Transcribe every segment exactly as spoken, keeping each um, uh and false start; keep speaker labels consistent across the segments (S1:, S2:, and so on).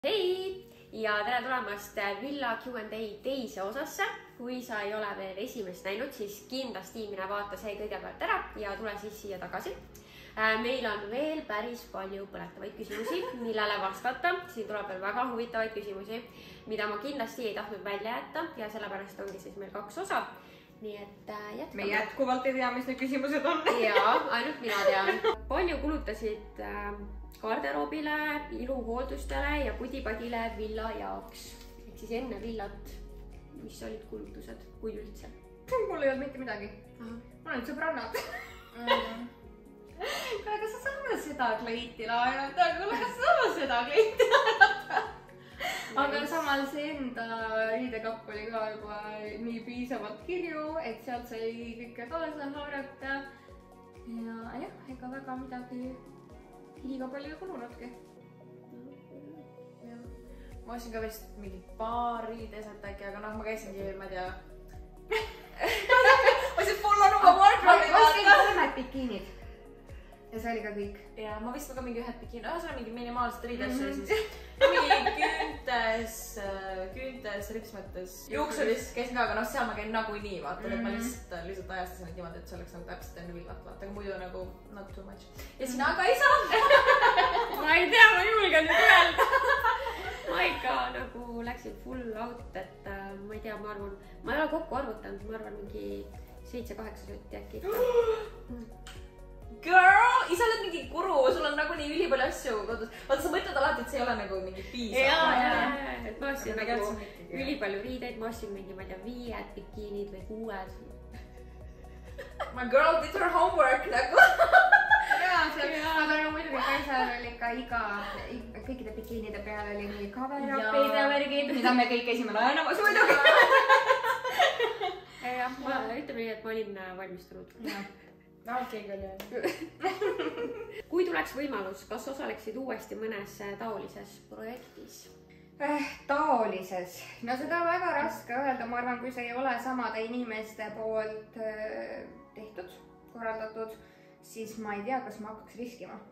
S1: Hei ja tere tulemast Villa Q and A teise osasse. Kui sa ei ole veel esimest näinud, siis kindlasti mine vaata see kõigepealt ära ja tule siis siia tagasi. Meil on veel päris palju põletavaid küsimusi, millele vastata. Siin tuleb veel väga huvitavaid küsimusi, mida ma kindlasti ei tahtnud välja jätta ja sellepärast ongi siis meil kaks osa. Nii et jätkame.
S2: Me jätkuvalt ei tea, mis need küsimused on.
S1: Jaa, ainult mina tean. Palju kulutasid garderoobile, iluhooldustele ja pudipadile villa jaoks. Ehk siis enne villat, mis olid kulutused, kui üldse?
S2: Mul ei olnud mitte midagi. Mul olid sõbrannad. Aga sa saame seda kleiti laenata, aga sa saame seda kleiti laenata. Aga samal see enda riidekapp oli ka juba nii piisavalt kirju, et sealt sai kõike kaasa haarata. Ja jah, ega väga midagi liiga palju ei kulunudki. Ma ostsin ka vist mingi paar riideset äkki, aga noh, ma käisingi, ma ei tea. Ma siin full on oma wardrobe'i
S3: vaata. Ma ostsin kolmed bikiinid. Ja see oli ka kõik.
S2: Ja ma vist ka mingi ühed bikiinid. Ah, see on mingi minimaalsed riidesse siis. Mingi küüntes, küüntes, ripsmetes. Juuksuris käisin ka, aga noh, seal ma käin nagu nii, vaata, et ma lihtsalt lihtsalt ajastasin et niimoodi, et see oleks nagu täpselt enne villat, vaata, aga muidu nagu not too much. Ja sina aga ei saa.
S1: Ma ei tea, ma julgen nüüd öelda. Ma ikka nagu läksin full out, et ma ei tea, ma arvan, ma ei ole kokku arvutanud, ma arvan mingi seitse-kaheksa sotti äkki ikka.
S2: Girl, isa oled mingi kuru, sul on nagu nii ülipalju asju kodus. Vaata, sa mõtled alati, et see ei ole nagu mingi piisav.
S1: Jaa, jaa, et ma ostsin nagu ülipalju riideid, ma ostsin mingi, ma ei tea, viied bikiinid või kuued.
S2: My girl did her homework nagu.
S3: Jaa, aga no muidugi Kaisal oli ka iga, kõikide bikiinide peal oli nii cover-up'id ja värgid, mida me kõik käisime laenamas muidugi.
S1: Jah, ma ütleme nii, et ma olin valmistunud.
S2: Okei, küll jah.
S1: Kui tuleks võimalus, kas osaleksid uuesti mõnes taolises projektis?
S3: Taolises? No seda on väga raske öelda, ma arvan, kui see ei ole samade inimeste poolt tehtud, korraldatud, siis ma ei tea, kas ma hakkaks riskima.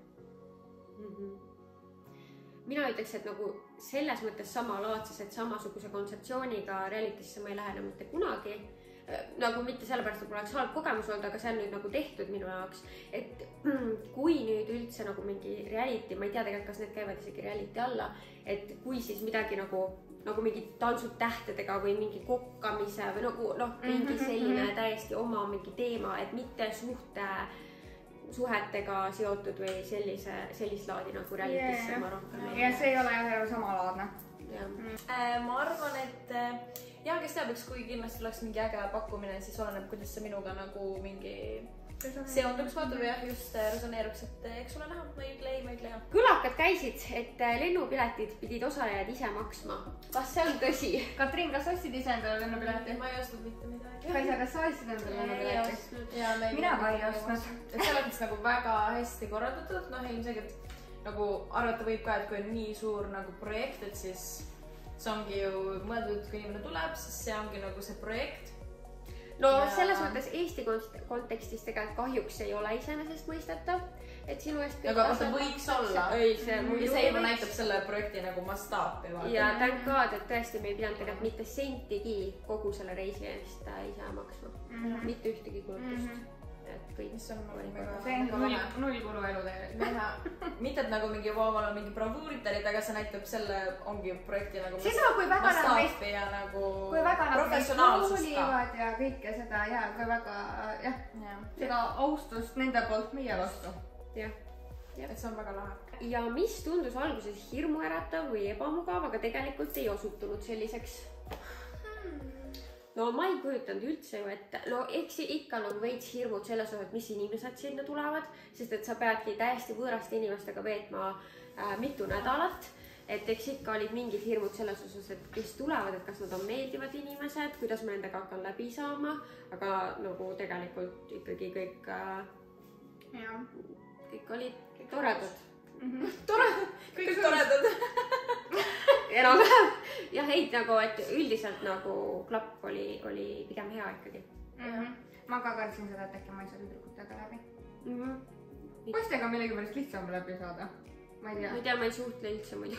S1: Mina ütleks, et nagu selles mõttes samalaadses, et samasuguse kontseptsiooniga realitisse ma ei lähene mitte kunagi. Nagu mitte sellepärast, et mul oleks halb kogemus olnud, aga see on nüüd nagu tehtud minu jaoks. Et kui nüüd üldse nagu mingi reality, ma ei tea tegelikult, kas need käivad isegi reality alla, et kui siis midagi nagu, nagu mingi tantsud tähtedega või mingi kokkamise või nagu noh, mingi selline täiesti oma mingi teema, et mitte suhte suhetega seotud või sellise, sellist laadi nagu realitisse ma rohkem ei.
S3: Ja see ei ole jah samalaadne.
S2: Ma arvan, et ja kes teab, eks kui kindlasti oleks mingi äge pakkumine, siis oleneb, kuidas see minuga nagu mingi seonduks vaatub ja just resoneeruks, et eks sulle näha, ma ei ütle ei, ma ei ütle jah.
S1: Kõlakad käisid, et lennupiletid pidid osalejad ise maksma. Kas see on tõsi?
S3: Katrin, kas ostsid ise endale lennupileti?
S2: Ma ei ostnud mitte midagi.
S3: Kaisa, kas sa ostsid endale lennupileti? Mina ka ei ostnud.
S2: See oleks nagu väga hästi korraldatud, noh ilmselgelt nagu arvata võib ka, et kui on nii suur nagu projekt, et siis see ongi ju mõeldud, kui inimene tuleb, siis see ongi nagu see projekt.
S1: No ja selles mõttes Eesti kontekstis tegelikult kahjuks ei ole iseenesest mõistetav, et sinu eest
S2: aga vaata võiks olla.
S1: Ei, see,
S2: ja see juba näitab selle projekti nagu mastaapi.
S1: Ja thank God, et tõesti me ei pidanud tegelikult mitte sentigi kogu selle reisi eest ise maksma. Mitte ühtegi kulutust.
S2: Mis on
S3: see on null kulu elu teile.
S2: Mitte et nagu mingi vaaval on mingi bravuuritarid, aga see näitab selle ongi projekti nagu
S3: mastaapi
S2: ja nagu
S3: professionaalsust ka. Ja kõike seda ja kui väga jah, seda austust nende poolt meie vastu.
S1: Jah.
S2: Et see on väga lahe.
S1: Ja mis tundus alguses hirmu äratav või ebamugav, aga tegelikult ei osutunud selliseks? No ma ei kujutanud üldse ju, et no eks ikka on veits hirmud selles osas, mis inimesed sinna tulevad, sest et sa peadki täiesti võõraste inimestega veetma äh, mitu nädalat, et eks ikka olid mingid hirmud selles osas, et kes tulevad, et kas nad on meeldivad inimesed, kuidas ma nendega hakkan läbi saama, aga nagu tegelikult ikkagi kõik, äh,
S3: ja.
S1: kõik olid toredad.
S2: Toredad, kõik toredad.
S1: Enam-vähem. Jah, ei, nagu, et üldiselt nagu klapp oli, oli pigem hea ikkagi.
S3: Ma ka kartsin seda, et äkki ma ei saa tüdrukutega läbi.
S1: Mm-hmm.
S3: Poistega millegi pärast lihtsam läbi saada. Ma ei tea.
S1: Ma ei tea, ma ei suhtle üldse muidu.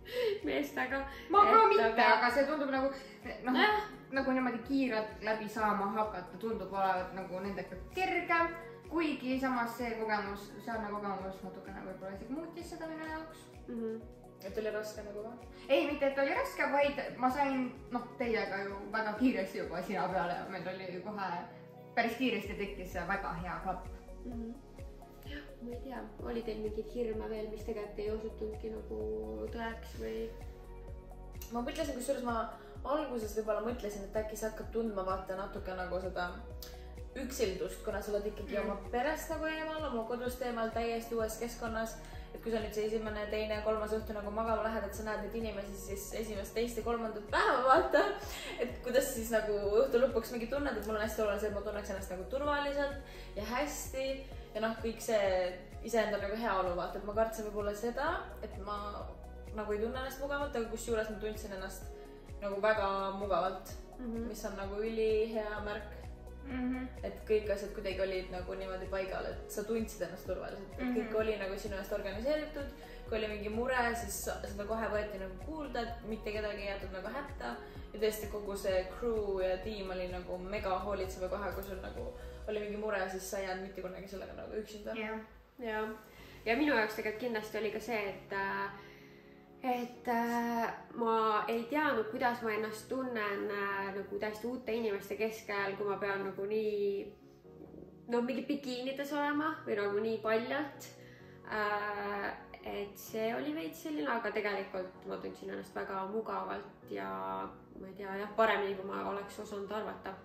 S1: meestega.
S3: ma ka
S1: Et
S3: mitte,
S1: aga-
S3: aga see tundub nagu, noh,
S1: Jah.
S3: nagu niimoodi kiirelt läbi saama hakata, tundub olevat nagu nendega kergem, kuigi samas see kogemus, sealne kogemus natukene võib-olla isegi muutis seda minu jaoks.
S1: Mhm.
S4: et oli raske nagu või?
S3: ei, mitte et oli raske, vaid ma sain, noh, teiega ju väga kiiresti juba sina peale ja meil oli kohe päris kiiresti tekkis see väga hea klapp.
S1: Mhm. jah, ma ei tea, oli teil mingeid hirme veel, mis tegelikult ei osutunudki nagu tõeks või?
S4: ma mõtlesin, kusjuures ma alguses võib-olla mõtlesin, et äkki sa hakkad tundma vaata natuke nagu seda üksildust, kuna sa oled ikkagi
S3: Mm.
S4: oma perest nagu eemal, oma kodust eemal, täiesti uues keskkonnas. et kui sa nüüd see esimene, teine, kolmas õhtu nagu magama lähed, et sa näed neid inimesi siis esimest, teist ja kolmandat päeva vaata. et kuidas siis nagu õhtu lõpuks mingi tunned, et mul on hästi oluline see, et ma tunneks ennast nagu turvaliselt ja hästi ja noh, kõik see iseenda nagu heaolu vaata, et ma kartsin võib-olla seda, et ma nagu ei tunne ennast mugavalt, aga kusjuures ma tundsin ennast nagu väga mugavalt
S1: Mm -hmm.
S4: mis on nagu ülihea märk,
S3: Mm -hmm.
S4: et kõik asjad kuidagi olid nagu niimoodi paigal, et sa tundsid ennast turvaliselt, et kõik
S3: Mhm.
S4: oli nagu sinu eest organiseeritud. kui oli mingi mure, siis seda kohe võeti nagu kuulda, et mitte kedagi ei jäetud nagu hätta ja tõesti kogu see crew ja tiim oli nagu mega hoolitsev ja kohe, kui sul nagu oli mingi mure, siis sa ei jäänud mitte kunagi sellega nagu üksinda.
S3: jah.
S1: ja, ja minu jaoks tegelikult kindlasti oli ka see, et et äh, ma ei teadnud, kuidas ma ennast tunnen äh, nagu täiesti uute inimeste keskel, kui ma pean nagu nii no mingi bikiinides olema või nagu nii paljalt äh,. et see oli veits selline, aga tegelikult ma tundsin ennast väga mugavalt ja ma ei tea jah, paremini, kui ma oleks osanud arvata.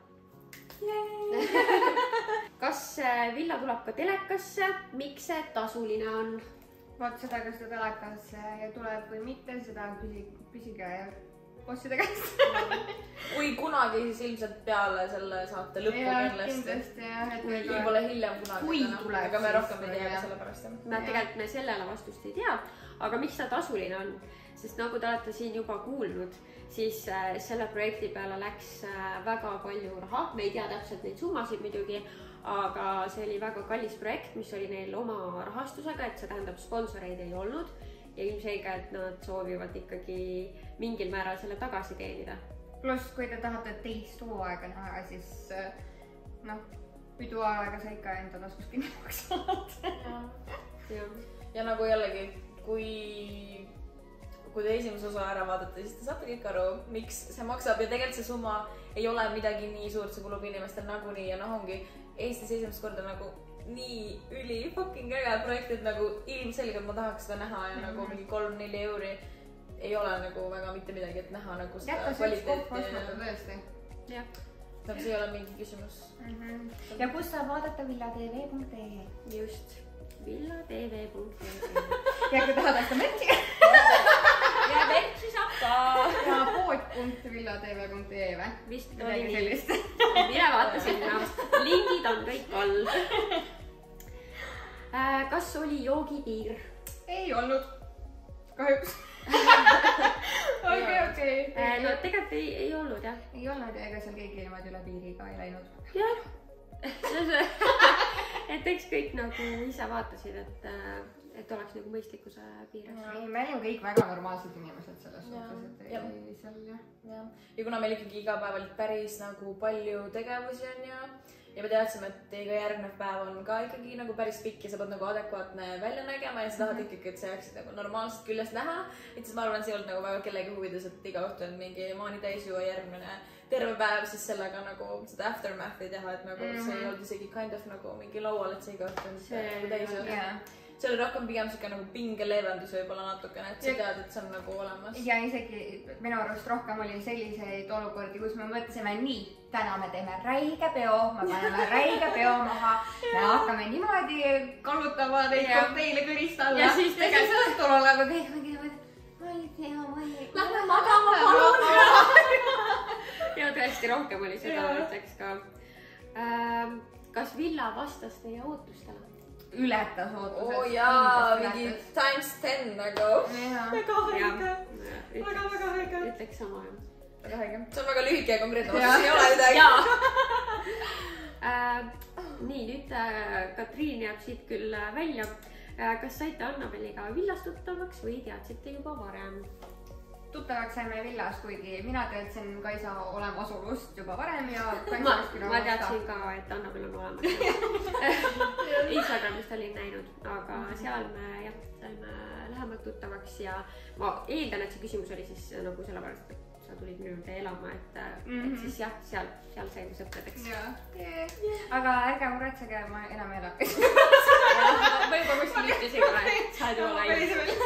S1: kas äh, villa tuleb ka telekasse, miks see tasuline on?
S3: vaat seda, kas ta telekas tuleb või mitte, seda küsi, küsige bosside käest.
S4: kui kunagi, siis ilmselt peale selle saate lõppu kindlasti.
S3: kindlasti jah, et
S1: Kui-
S4: võib-olla hiljem kunagi.
S3: Kui tuleb,
S4: aga me
S3: siis
S4: rohkem ei tea
S3: jah.
S4: ka sellepärast jah.
S1: me tegelikult me sellele vastust ei tea, aga miks ta tasuline on, sest nagu te olete siin juba kuulnud, siis äh, selle projekti peale läks äh, väga palju raha, me ei tea täpselt neid summasid muidugi, aga see oli väga kallis projekt, mis oli neil oma rahastusega, et see tähendab, sponsoreid ei olnud ja ilmselge, et nad soovivad ikkagi mingil määral selle tagasi teenida.
S3: pluss, kui te tahate teist hooaega näha, siis noh, piduaega sa ikka enda taskust kinni maksad.
S1: ja,
S4: ja nagu jällegi, kui, kui te esimese osa ära vaatate, siis te saate kõik aru, miks see maksab ja tegelikult see summa ei ole midagi nii suurt, see kulub inimestel nagunii ja noh, ongi Eestis esimest korda nagu nii üli fucking äge projekt, et nagu ilmselgelt ma tahaks seda näha ja mm -hmm. nagu mingi kolm-neli euri ei ole nagu väga mitte midagi, et näha nagu seda
S3: jätta see üks koht ostmata tõesti.
S1: jah.
S4: nagu see ei ole mingi küsimus
S3: mm. -hmm. ja kus saab vaadata villatv punkt ee.
S1: just, villatv punkt ee.
S3: ja kui tahad osta märki.
S1: ja mertsi saab ka.
S3: ja pood punkt villatv punkt ee või?
S1: vist oli
S3: midagi
S1: nii.
S3: sellist.
S1: mine vaata sinna, lingid on kõik all. kas oli joogipiir?
S3: ei olnud, kahjuks. okei, okei.
S1: no tegelikult ei, ei olnud jah.
S3: ei olnud ja ega seal keegi niimoodi üle piiri ka ei läinud.
S1: jah. et eks kõik nagu ise vaatasid, et, et oleks nagu mõistlikkuse piires.
S3: ei, me olime kõik väga normaalsed inimesed selles suhtes, et
S4: Ja.
S3: ei seal jah.
S4: jah, ja kuna meil ikkagi iga päev olid päris nagu palju tegevusi on ju ja me teadsime, et iga järgnev päev on ka ikkagi nagu päris pikk ja sa pead nagu adekvaatne välja nägema ja sa tahad ikkagi, et sa jääksid nagu normaalsest küljest näha. et siis ma arvan, et see ei olnud nagu väga kellegi huvides, et iga õhtu on mingi maani täis juua järgmine terve päev siis sellega nagu seda aftermath'i teha, et nagu mm -hmm. see ei olnud isegi kind of nagu mingi laual, et see iga õhtu on
S1: See-
S4: nagu täis juua.
S3: Yeah.
S4: see oli rohkem pigem siuke nagu pingeleevendus võib-olla natukene, et sa
S3: Ja-
S4: tead, et see on nagu olemas.
S3: ja isegi minu arust rohkem oli selliseid olukordi, kus me mõtlesime nii, täna me teeme räige peo, me paneme räige peo maha, me hakkame niimoodi kallutama neid
S1: Ja.
S3: kokteile kõrist alla.
S1: Ja siis
S3: ja siis õhtul oleme kõik mingi niimoodi, ma ei tea, ma ei.
S4: Lähme magama, palun!
S1: ja tõesti rohkem oli seda,
S3: Jaa.
S1: ütleks ka. kas villa vastas teie ootustele?
S3: ületas ootused.
S4: oo jaa, mingi times ten nagu. väga haige. Väga, väga haige.
S1: ütleks sama jah.
S4: väga haige. see on väga lühike ja konkreetne
S3: Jaa.
S4: vastus, ei ole midagi.
S1: jaa. äh, nii, nüüd äh, Katriin jääb siit küll äh, välja. kas saite Annabeliga villas tuttavaks või teadsite juba varem?
S3: Tuttavaks saime villas, kuigi mina teadsin Kaisa olemasolust juba varem ja
S1: ma, ma teadsin ka, et Annabel on olemas. Instagramist olin näinud, aga seal me jah, saime lähemalt tuttavaks ja ma eeldan, et see küsimus oli siis nagu sellepärast, et sa tulid minu juurde elama, et, mm -hmm. et siis jah, seal, seal saime sõpradeks.
S3: Yeah. aga ärge muretsege, ma enam ei ela.
S1: ma juba kuskil ütlesin ka, et sa oled juba läinud.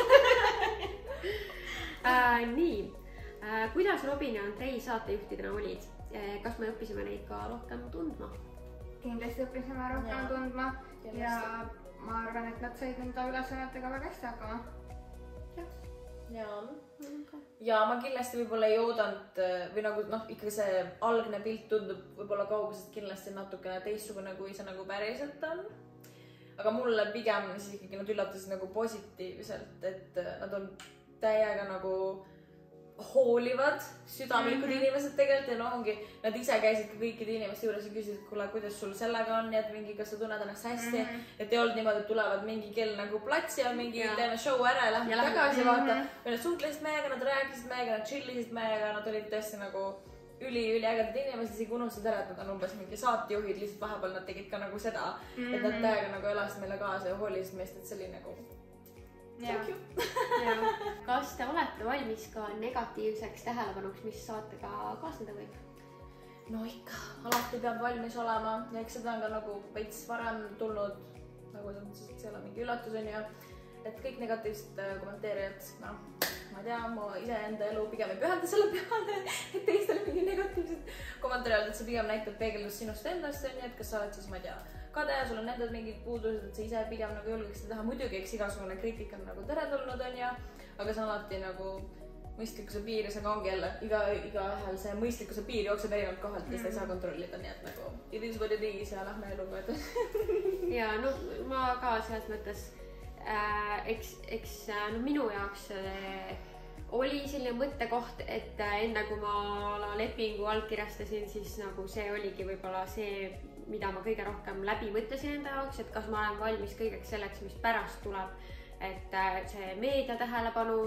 S1: Äh, nii äh,, kuidas Robin ja Andrei saatejuhtidena olid? Kas me õppisime neid ka rohkem tundma?
S3: Kindlasti õppisime rohkem ja. tundma ja, ja ma arvan, et nad said enda ülesannetega väga hästi hakkama.
S4: ja, ja ma kindlasti võib-olla ei oodanud või nagu noh, ikkagi see algne pilt tundub võib-olla kaugelt kindlasti natukene teistsugune, kui see nagu päriselt on. Aga mulle pigem siis ikkagi nad üllatasid nagu positiivselt, et nad on täiega nagu hoolivad, südamlikud mm -hmm. inimesed tegelikult ja noh ongi, nad ise käisid ka kõikide inimeste juures ja küsisid, et kuule, kuidas sul sellega on ja et mingi, kas sa tunned ennast hästi mm, -hmm. et ei olnud niimoodi, et tulevad mingi kell nagu platsi ja mingi ja. teeme show ära ja lähme tagasi mm -hmm. vaata. või nad suhtlesid meiega, nad rääkisid meiega, nad chillisid meiega, nad olid tõesti nagu üli-üliägedad inimesed, isegi unustasid ära, et nad on umbes mingi saatejuhid, lihtsalt vahepeal nad tegid ka nagu seda mm, -hmm. et nad täiega nagu elasid meile kaasa ja hoolisid meist, et see oli nagu thank you.
S1: Kas te olete valmis ka negatiivseks tähelepanuks, mis saatega kaasneda võib?
S4: No ikka, alati peab valmis olema ja eks seda on ka nagu veits varem tulnud, nagu see ei ole mingi üllatus on ju, et kõik negatiivsed kommenteerijad, noh, ma ei tea, ma iseenda elu pigem ei pühenda selle peale, et teistele mingi negatiivsed kommentaarid, et see pigem näitab peegeldust sinust endast, on ju, et kas sa oled siis, ma ei tea, kade ja sul on endad mingid puudused, et sa ise pigem nagu julgeks seda teha. Muidugi, eks igasugune kriitika on nagu teretulnud, on ju, aga see on alati nagu mõistlikkuse piir ja see ongi jälle iga, igahel see mõistlikkuse piir jookseb erinevalt kohalt ja seda ei saa kontrollida, nii et nagu it is what it is ja lähme eluga edasi.
S1: ja no ma ka selles mõttes äh, eks, eks no minu jaoks äh, oli selline mõttekoht, et enne kui ma lepingu allkirjastasin, siis nagu see oligi võib-olla see, mida ma kõige rohkem läbi mõtlesin enda jaoks, et kas ma olen valmis kõigeks selleks, mis pärast tuleb, et see meedia tähelepanu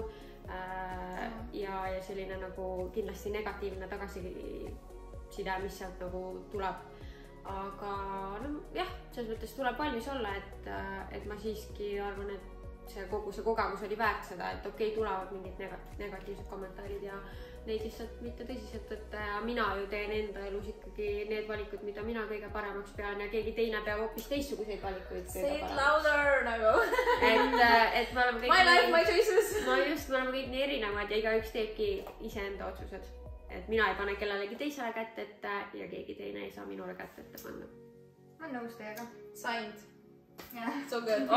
S1: äh, ja, ja selline nagu kindlasti negatiivne tagasiside, mis sealt nagu tuleb. aga no jah, selles mõttes tuleb valmis olla, et, et ma siiski arvan, et see kogu see kogemus oli väärt seda, et okei okay,, tulevad mingid negatiivsed kommentaarid ja neid lihtsalt mitte tõsiselt võtta ja mina ju teen enda elus ikkagi need valikud, mida mina kõige paremaks pean ja keegi teine peab hoopis teistsuguseid valikuid.
S4: Say it louder nagu.
S1: et, et me oleme kõik
S4: my life, my choices.
S1: no just, me oleme kõik nii erinevad ja igaüks teebki iseenda otsused. Et mina ei pane kellelegi teisele kätt ette ja keegi teine ei saa minule kätt ette panna.
S3: Ma olen nõus teiega.
S4: Signed.
S3: Yeah.
S4: So good.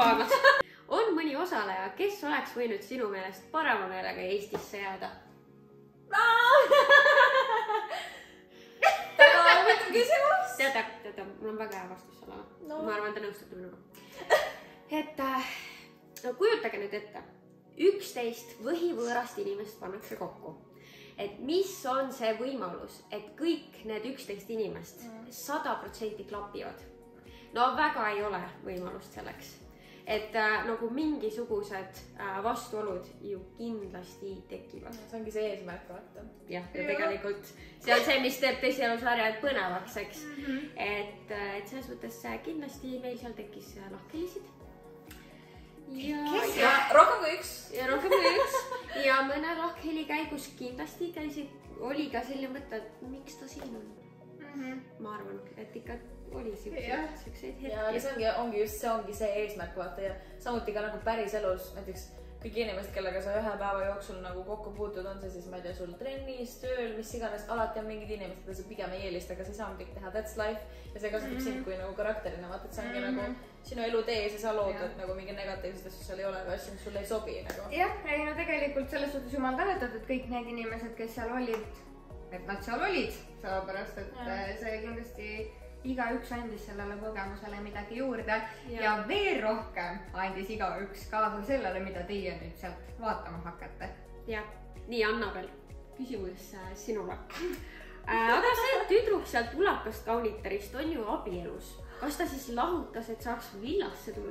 S1: On mõni osaleja, kes oleks võinud sinu meelest parema meelega Eestisse jääda?
S4: Väga huvitav küsimus.
S1: Teada, teada, mul on väga hea vastus sellele. No. Ma arvan, te nõustute minuga. Et no, kujutage nüüd ette. üksteist võhivõõrast inimest pannakse kokku. Et mis on see võimalus, et kõik need üksteist inimest sada protsenti klapivad? No väga ei ole võimalust selleks. Et äh, nagu mingisugused äh, vastuolud ju kindlasti tekivad.
S4: See ongi see eesmärk, vaata.
S1: Jah, ja tegelikult see on see, mis teeb teisialusarjad põnevaks, eks. Mm -hmm. et, et selles mõttes kindlasti meil seal tekkis lahkhelisid. Ja,
S4: ja rohkem kui üks.
S1: Ja rohkem kui üks. Ja mõne lahkheli käigus kindlasti käisid, oli ka selline mõte, et miks ta siin on. Mm -hmm. Ma arvan, et ikka oli siukseid, siukseid hetki.
S4: Ja aga see ongi, ongi just see ongi see eesmärk, vaata ja samuti ka nagu päris elus, näiteks kõik inimesed, kellega sa ühe päeva jooksul nagu kokku puutud, on see siis, ma ei tea, sul trennis, tööl, mis iganes, alati on mingid inimesed, keda sa pigem ei eelista, aga sa ei saa midagi teha, that's life ja see kasutab mm -hmm. sind kui nagu karakterina, vaata, et see ongi mm -hmm. nagu sinu elutee ja sa saa loota, et nagu mingi negatiivsed asju seal ei ole või asju, mis sulle ei sobi nagu.
S3: jah, ei no tegelikult selles suhtes jumal tänatud, et kõik need inimesed, kes seal olid, et nad seal olid, sellepärast et ja. see kindlasti igaüks andis sellele kogemusele midagi juurde ja. ja veel rohkem andis igaüks kaasa sellele, mida teie nüüd sealt vaatama hakkate.
S1: jah, nii Annabel, küsimus sinule. Aga see tüdruk sealt ulakast kaunitarist on ju abielus. Kas ta siis lahutas, et saaks villasse tulla?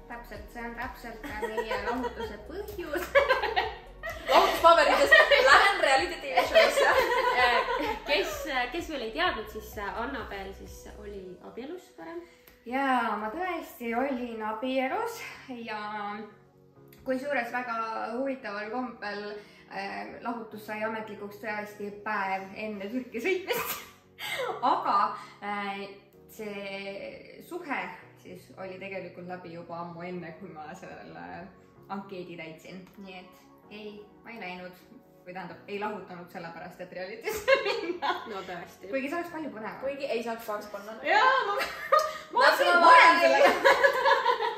S3: täpselt, see on täpselt meie lahutuse põhjus.
S4: Lahutuspaberites lähen reality T V show'sse.
S1: kes, kes veel ei teadnud, siis Annabel siis oli abielus varem.
S3: Jaa, ma tõesti olin abielus ja kusjuures väga huvitaval kombel äh, lahutus sai ametlikuks tõesti päev enne Türki sõitmist. Aga äh, see suhe siis oli tegelikult läbi juba ammu enne, kui ma selle ankeedi täitsin. Nii et ei, ma ei läinud või tähendab, ei lahutanud sellepärast, et realitisse minna.
S1: No tõesti.
S3: Kuigi see oleks palju põnev.
S4: Kuigi ei saaks pahaks panna.
S3: Jaa, ma, ma olen varem sellega.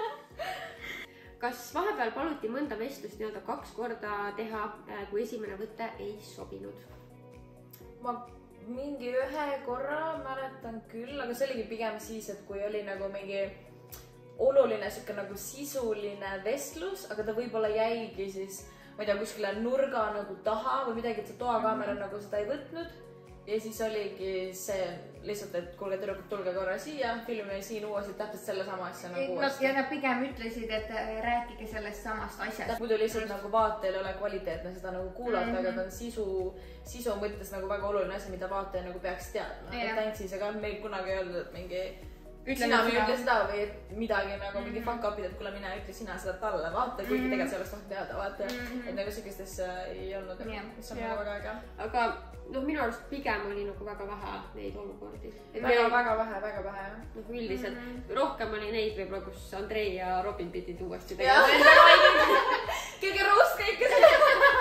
S1: Kas vahepeal paluti mõnda vestlust nii-öelda kaks korda teha, kui esimene võte ei sobinud?
S4: Ma mingi ühe korra mäletan küll, aga see oligi pigem siis, et kui oli nagu mingi oluline siuke nagu sisuline vestlus, aga ta võib-olla jäigi siis ma ei tea, kuskile nurga nagu taha või midagi, et see toakaamera mm-hmm. nagu seda ei võtnud. Ja siis oligi see lihtsalt, et kuulge, tüdrukud, tulge korra siia, filmime siin uuesti täpselt selle sama asja nagu uuesti.
S3: Ja nad pigem ütlesid, et rääkige sellest samast asjast.
S4: Muidu lihtsalt nagu vaatajal ei ole kvaliteetne seda nagu kuulata, mm-hmm. aga ta on sisu, sisu mõttes nagu väga oluline asi, mida vaataja nagu peaks teadma. Et Tanksis, aga meil kunagi ei olnud, et mingi sina või ütle seda või midagi nagu mm-hmm. mingi fuck up'id, et kuule mine ütle sina seda talle, vaata, kuigi mm-hmm. tegelikult sellest tahtnud teada, vaata, mm-hmm. et nagu sikestesse ei olnud, mis on nagu väga äge.
S1: Aga noh, minu arust pigem oli nagu väga vähe neid olukordi.
S4: Väga, väga vähe, väga vähe, jah.
S1: Nagu üldiselt mm-hmm. rohkem oli neid võib-olla, kus Andrei ja Robin pidid uuesti
S4: tegema. Keegi roos kõike seda.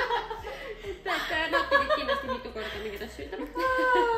S1: Et nad pidid kindlasti mitu korda mingid asju ütlema.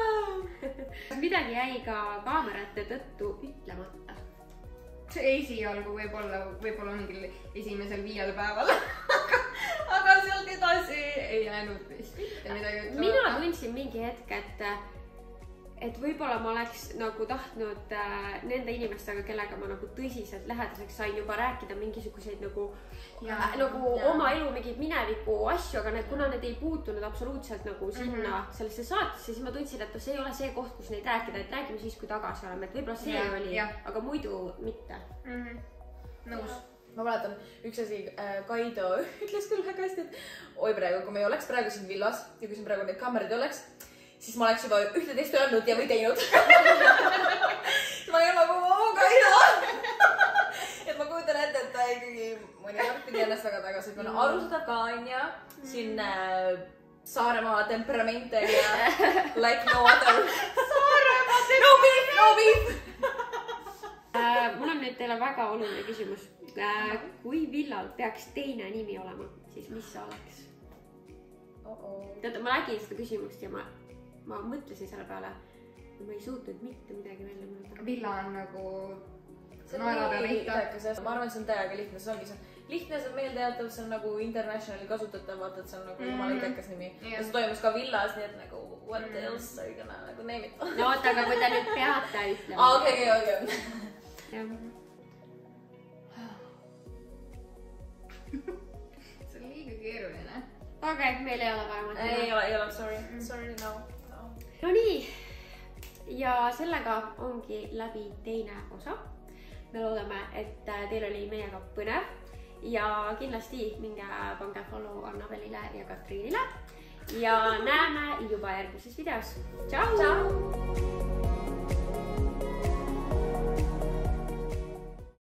S1: Midagi jäi ka kaamerate tõttu ütlemata.
S3: See esialgu võib-olla, võib-olla on küll esimesel viiel päeval, aga, aga sealt edasi ei jäänud vist mitte midagi ütlemata.
S1: Mina tundsin mingi hetk, et, et võib-olla ma oleks nagu tahtnud äh, nende inimestega, kellega ma nagu tõsiselt lähedaseks sain juba rääkida mingisuguseid nagu, ja, äh, nagu ja. oma elu mingid mineviku asju, aga need, kuna need ei puutunud absoluutselt nagu sinna mm-hmm. sellesse saatesse, siis ma tundsin, et see ei ole see koht, kus neid rääkida, et räägime siis, kui tagasi oleme, et võib-olla see ja, oli, ja. aga muidu mitte.
S3: Mm-hmm. Nõus.
S4: Ma mäletan, üks asi, äh, Kaido ütles küll väga hästi, et oi praegu, kui me ei oleks praegu siin villas ja kui siin praegu neid kaamerad ei oleks, siis ma oleks juba ühte-teist öelnud ja või teinud. Ma ei ole nagu, oo Kaido! Et ma kujutan ette, et ta ikkagi mõnikord pidi ennast väga tagasi. Mm. Arusaadav ka on ja siin äh, Saaremaa temperamentega like no other. Saaremaa temperamentega! No beef, no beef!
S1: äh, mul on nüüd teile väga oluline küsimus. Äh, kui Villal peaks teine nimi olema, siis mis see oleks?
S4: Oh -oh.
S1: Teate, ma nägin seda küsimust ja ma, ma mõtlesin selle peale ja ma ei suutnud mitte midagi välja mõelda.
S3: Villa on nagu
S4: naela peal lihtne. Ma arvan, et see on täiega lihtne, see ongi see lihtne, see on meeldejätav, see on nagu internationali kasutatav, vaata, et see on nagu mm-hmm. jumala idekas nimi. Yeah. Ja see toimus ka Villas, nii et nagu what mm-hmm. else are you gonna nagu name it?
S1: No oota, aga kui te nüüd peate ütlema.
S4: Aa, okei, okei, okei.
S3: See on liiga keeruline.
S1: Okei, okay, meil ei ole vaja mõtlema.
S4: Ei ole, ei ole, sorry. Sorry, no. No,
S1: no nii. Ja sellega ongi läbi teine osa. Me loodame, et teil oli meiega põnev ja kindlasti minge pange follow Annabelile ja Katriinile ja näeme juba järgmises videos. Tšau!
S4: Tšau!